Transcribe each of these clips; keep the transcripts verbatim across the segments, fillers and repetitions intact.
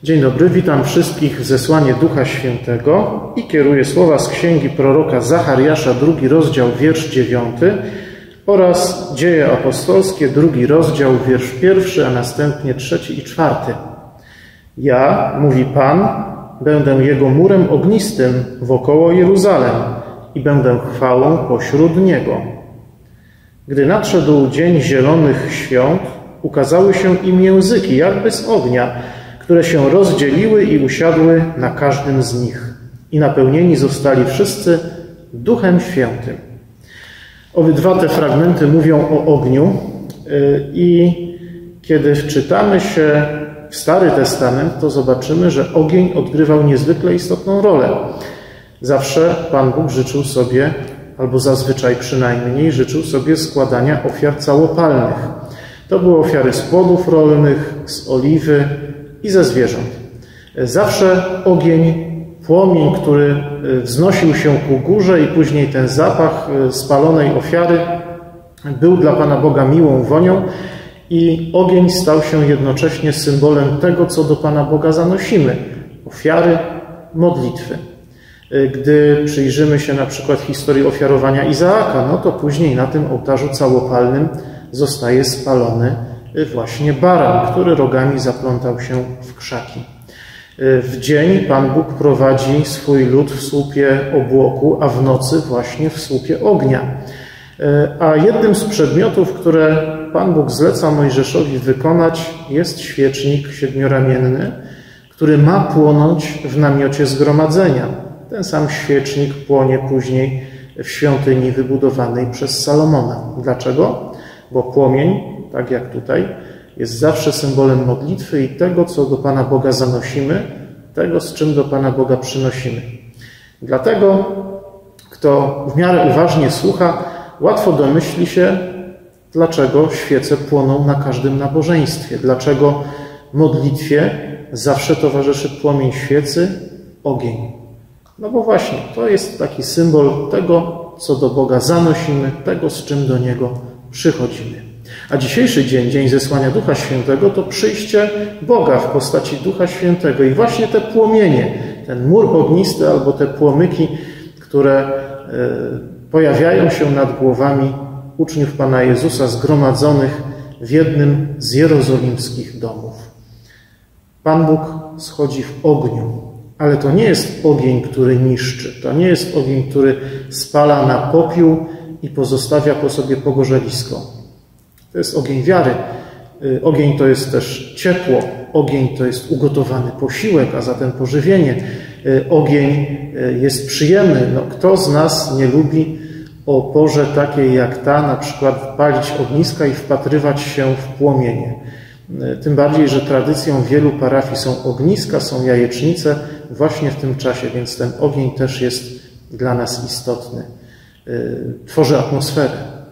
Dzień dobry, witam wszystkich w zesłanie Ducha Świętego i kieruję słowa z księgi proroka Zachariasza, drugi rozdział, wiersz dziewiąty oraz Dzieje Apostolskie, drugi rozdział, wiersz pierwszy, a następnie trzeci i czwarty. Ja, mówi Pan, będę Jego murem ognistym wokoło Jeruzalem i będę chwałą pośród niego. Gdy nadszedł dzień zielonych świąt, ukazały się im języki, jakby z ognia, które się rozdzieliły i usiadły na każdym z nich. I napełnieni zostali wszyscy Duchem Świętym. Obydwa te fragmenty mówią o ogniu i kiedy wczytamy się w Stary Testament, to zobaczymy, że ogień odgrywał niezwykle istotną rolę. Zawsze Pan Bóg życzył sobie, albo zazwyczaj przynajmniej, życzył sobie składania ofiar całopalnych. To były ofiary z płodów rolnych, z oliwy i ze zwierząt. Zawsze ogień, płomień, który wznosił się ku górze i później ten zapach spalonej ofiary był dla Pana Boga miłą wonią i ogień stał się jednocześnie symbolem tego, co do Pana Boga zanosimy. Ofiary, modlitwy. Gdy przyjrzymy się na przykład historii ofiarowania Izaaka, no to później na tym ołtarzu całopalnym zostaje spalony właśnie baran, który rogami zaplątał się w krzaki. W dzień Pan Bóg prowadzi swój lud w słupie obłoku, a w nocy właśnie w słupie ognia. A jednym z przedmiotów, które Pan Bóg zleca Mojżeszowi wykonać, jest świecznik siedmioramienny, który ma płonąć w namiocie zgromadzenia. Ten sam świecznik płonie później w świątyni wybudowanej przez Salomona. Dlaczego? Bo płomień, tak jak tutaj, jest zawsze symbolem modlitwy i tego, co do Pana Boga zanosimy, tego, z czym do Pana Boga przynosimy. Dlatego, kto w miarę uważnie słucha, łatwo domyśli się, dlaczego świece płoną na każdym nabożeństwie, dlaczego modlitwie zawsze towarzyszy płomień świecy, ogień. No bo właśnie, to jest taki symbol tego, co do Boga zanosimy, tego, z czym do Niego przychodzimy. A dzisiejszy dzień, dzień zesłania Ducha Świętego, to przyjście Boga w postaci Ducha Świętego. I właśnie te płomienie, ten mur ognisty albo te płomyki, które pojawiają się nad głowami uczniów Pana Jezusa zgromadzonych w jednym z jerozolimskich domów. Pan Bóg schodzi w ogniu, ale to nie jest ogień, który niszczy. To nie jest ogień, który spala na popiół i pozostawia po sobie pogorzelisko. To jest ogień wiary. Ogień to jest też ciepło. Ogień to jest ugotowany posiłek, a zatem pożywienie. Ogień jest przyjemny. No, kto z nas nie lubi o porze takiej jak ta, na przykład palić ogniska i wpatrywać się w płomienie? Tym bardziej, że tradycją wielu parafii są ogniska, są jajecznice właśnie w tym czasie, więc ten ogień też jest dla nas istotny. Tworzy atmosferę.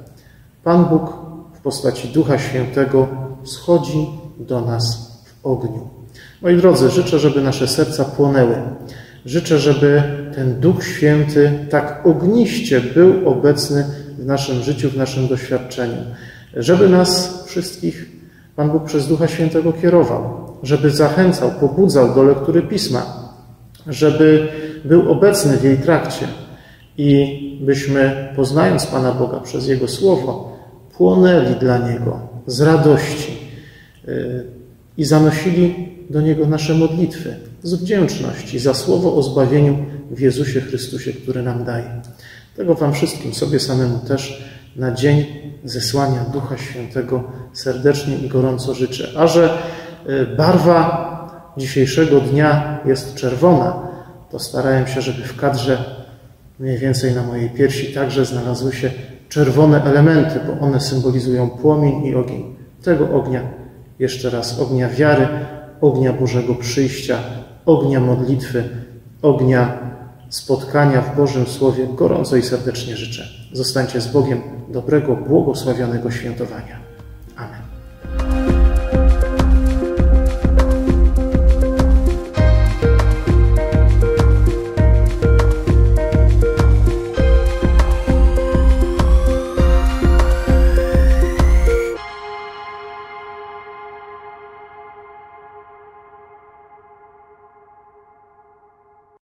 Pan Bóg w postaci Ducha Świętego schodzi do nas w ogniu. Moi drodzy, życzę, żeby nasze serca płonęły. Życzę, żeby ten Duch Święty tak ogniście był obecny w naszym życiu, w naszym doświadczeniu. Żeby nas wszystkich Pan Bóg przez Ducha Świętego kierował. Żeby zachęcał, pobudzał do lektury Pisma. Żeby był obecny w jej trakcie. I byśmy, poznając Pana Boga przez Jego Słowo, płonęli dla Niego z radości i zanosili do Niego nasze modlitwy z wdzięczności za Słowo o zbawieniu w Jezusie Chrystusie, który nam daje. Tego Wam wszystkim, sobie samemu też, na dzień zesłania Ducha Świętego serdecznie i gorąco życzę. A że barwa dzisiejszego dnia jest czerwona, to starałem się, żeby w kadrze mniej więcej na mojej piersi także znalazły się czerwone elementy, bo one symbolizują płomień i ogień. Tego ognia, jeszcze raz, ognia wiary, ognia Bożego przyjścia, ognia modlitwy, ognia spotkania w Bożym Słowie gorąco i serdecznie życzę. Zostańcie z Bogiem, dobrego, błogosławionego świętowania.